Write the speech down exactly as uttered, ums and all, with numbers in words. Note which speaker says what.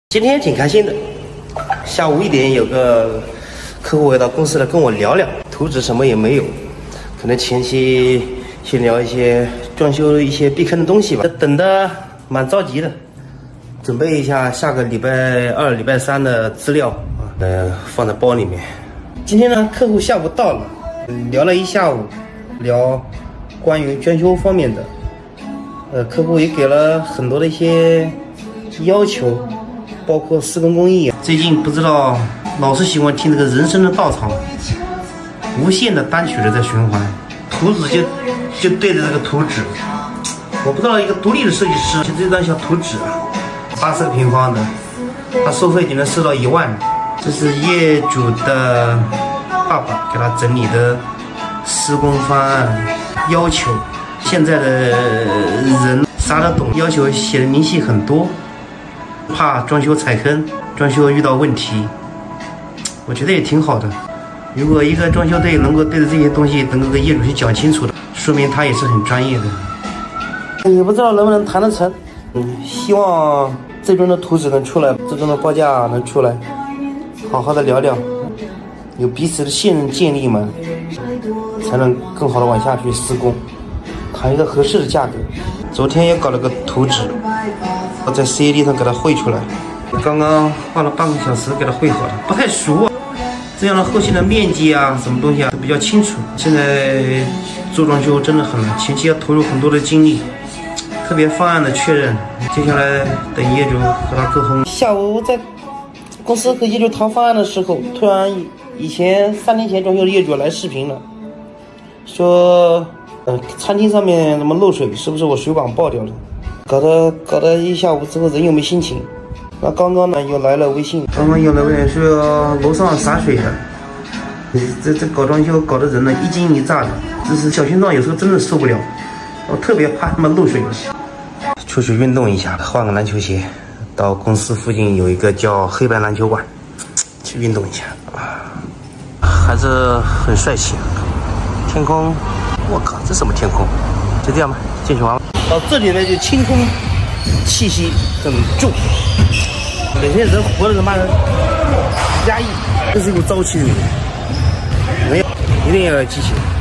Speaker 1: 今天挺开心的，下午一点有个客户来到公司来跟我聊聊，图纸什么也没有，可能前期先聊一些装修一些避坑的东西吧。等的蛮着急的，准备一下下个礼拜二、礼拜三的资料啊，呃，放在包里面。今天呢，客户下午到了，聊了一下午，聊关于装修方面的，呃，客户也给了很多的一些要求。 包括施工工艺，最近不知道老是喜欢听这个人生的稻草，无限的单曲的在循环，图纸就就对着这个图纸，我不知道一个独立的设计师，就这张小图纸，八十个平方的，他收费就能收到一万，这是业主的爸爸给他整理的施工方案要求，现在的人啥都懂，要求写的明细很多。 怕装修踩坑，装修遇到问题，我觉得也挺好的。如果一个装修队能够对着这些东西能够跟业主去讲清楚的，说明他也是很专业的。也不知道能不能谈得成，嗯，希望最终的图纸能出来，最终的报价能出来，好好的聊聊，有彼此的信任建立嘛，才能更好的往下去施工，谈一个合适的价格。昨天也搞了个图纸。 我在 C A D 上给它绘出来，刚刚花了半个小时给它绘好的，不太熟啊。这样的后期的面积啊，什么东西啊都比较清楚。现在做装修真的很难，前期要投入很多的精力，特别方案的确认。接下来等业主和他沟通。下午在公司和业主谈方案的时候，突然以前三年前装修的业主来视频了，说呃餐厅上面怎么漏水，是不是我水管爆掉了？ 搞得搞得一下午之后人又没心情，那刚刚呢又来了微信，刚刚又来微信说楼上洒水了，这这搞装修搞得人呢一惊一乍的，这是小心脏有时候真的受不了，我特别怕他们漏水了。出去运动一下，换个篮球鞋，到公司附近有一个叫黑白篮球馆，去运动一下啊，还是很帅气。天空，我靠，这什么天空？就这样吧，进去玩吧。 到这里呢，就清空气息很重，每天人活的他妈的压抑，这是一股朝气，没有，一定要有激情。